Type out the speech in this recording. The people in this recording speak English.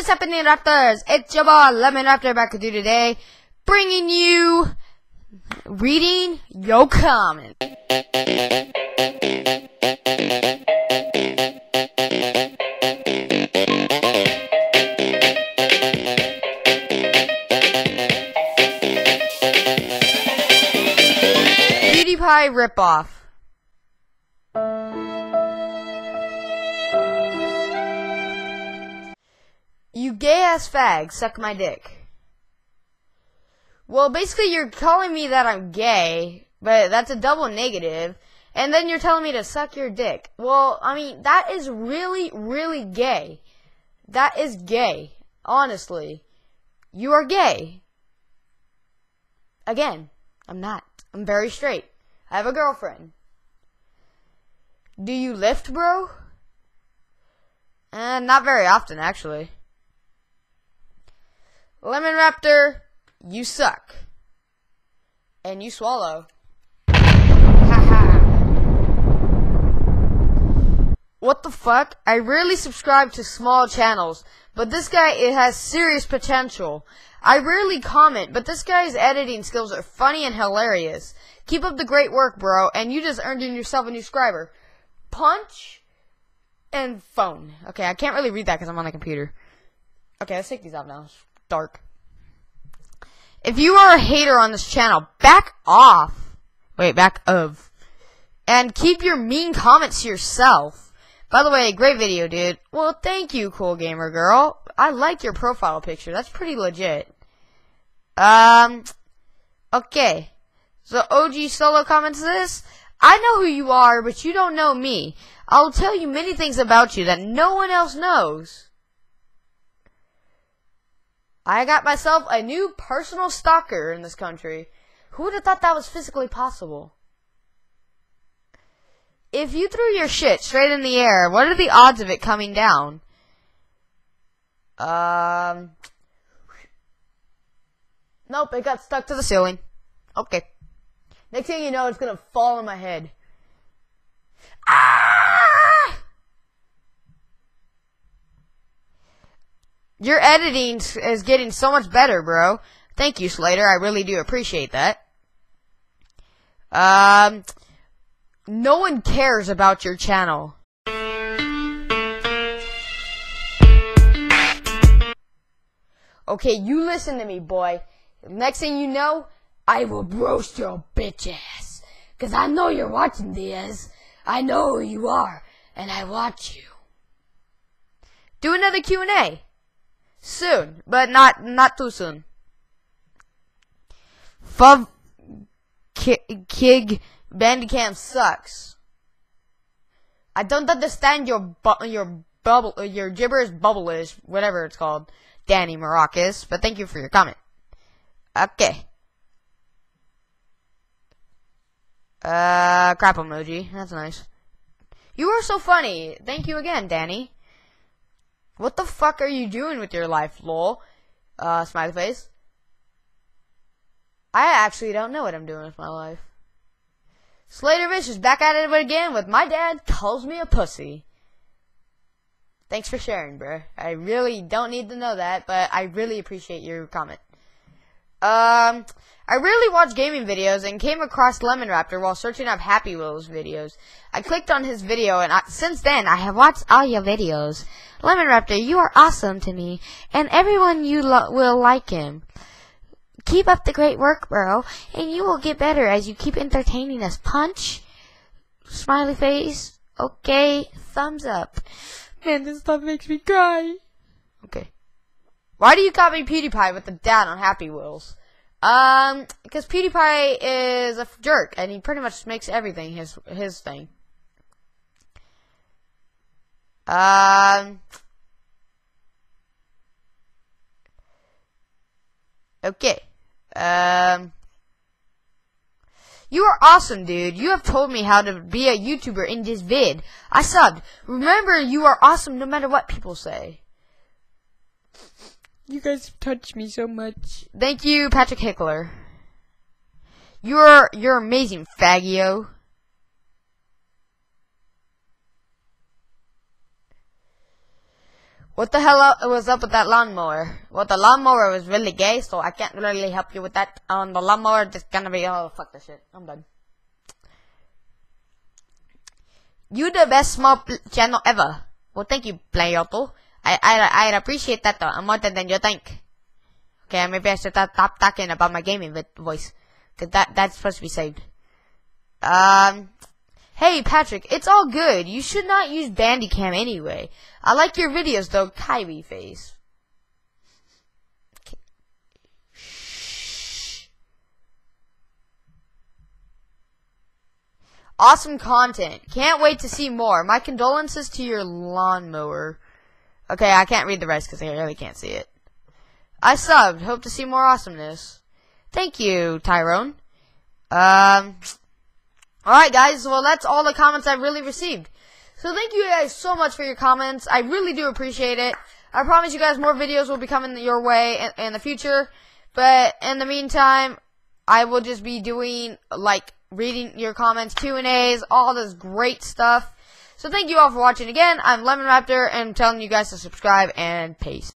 is happening, Raptors? It's your boy, LemonRaptor, back with you today, bringing you, reading your comment. PewDiePie ripoff. You gay-ass fag, suck my dick. Well, basically you're calling me that I'm gay, but that's a double negative, and then you're telling me to suck your dick. Well, I mean, that is really, really gay. That is gay. Honestly. You are gay. Again, I'm not. I'm very straight. I have a girlfriend. Do you lift, bro? Not very often, actually. LemonRaptor, you suck. And you swallow. Haha. What the fuck? I rarely subscribe to small channels, but this guy, it has serious potential. I rarely comment, but this guy's editing skills are funny and hilarious. Keep up the great work, bro, and you just earned yourself a new subscriber. Punch and phone. Okay, I can't really read that because I'm on the computer. Okay, let's take these off now. It's dark. If you are a hater on this channel, back off. Wait, back of. And keep your mean comments to yourself. By the way, great video, dude. Well, thank you, cool gamer girl. I like your profile picture. That's pretty legit. Okay. So, OG Solo comments this. I know who you are, but you don't know me. I'll tell you many things about you that no one else knows. I got myself a new personal stalker in this country. Who would have thought that was physically possible? If you threw your shit straight in the air, what are the odds of it coming down? Nope, it got stuck to the ceiling. Okay. Next thing you know, it's gonna fall on my head. Ah! Your editing is getting so much better, bro. Thank you, Slater. I really do appreciate that. No one cares about your channel. Okay, you listen to me, boy. Next thing you know, I will roast your bitch ass. 'Cause I know you're watching this. I know who you are, and I watch you. Do another Q&A. Soon, but not too soon. Fuv Kig Bandicam sucks. I don't understand your gibberish bubble-ish, whatever it's called, Danny Maracas, but thank you for your comment. Okay. Crap emoji. That's nice. You are so funny. Thank you again, Danny. What the fuck are you doing with your life, lol? Smiley face. I actually don't know what I'm doing with my life. Slater Vish is back at it again with my dad calls me a pussy. Thanks for sharing, bro. I really don't need to know that, but I really appreciate your comment. I rarely watch gaming videos and came across LemonRaptor while searching up Happy Wheels videos. I clicked on his video and since then I have watched all your videos. LemonRaptor, you are awesome to me, and everyone you will like him. Keep up the great work, bro, and you will get better as you keep entertaining us. Punch. Smiley face. Okay. Thumbs up. Man, this stuff makes me cry. Okay. Why do you copy PewDiePie with the dad on Happy Wheels? Because PewDiePie is a jerk, and he pretty much makes everything his thing. Okay. You are awesome, dude. You have told me how to be a YouTuber in this vid. I subbed. Remember, you are awesome no matter what people say. You guys touch me so much. Thank you, Patrick Hickler. You're amazing, faggio. What the hell was up with that lawnmower? Well, the lawnmower was really gay, so I can't really help you with that. The lawnmower just gonna be, oh, fuck this shit. I'm done. You the best small channel ever. Well, thank you, Playoto. I'd appreciate that more than you think. Okay, maybe I should stop talking about my gaming voice. Cause that's supposed to be saved. Hey, Patrick, it's all good. You should not use Bandicam anyway. I like your videos, though, Kyrie face. Okay. Shh. Awesome content. Can't wait to see more. My condolences to your lawnmower. Okay, I can't read the rest because I really can't see it. I subbed. Hope to see more awesomeness. Thank you, Tyrone. Alright, guys. Well, that's all the comments I've really received. So thank you guys so much for your comments. I really do appreciate it. I promise you guys more videos will be coming your way in the future. But in the meantime, I will just be doing, like, reading your comments, Q&As, all this great stuff. So thank you all for watching again. I'm LemonRaptor, and I'm telling you guys to subscribe, and peace.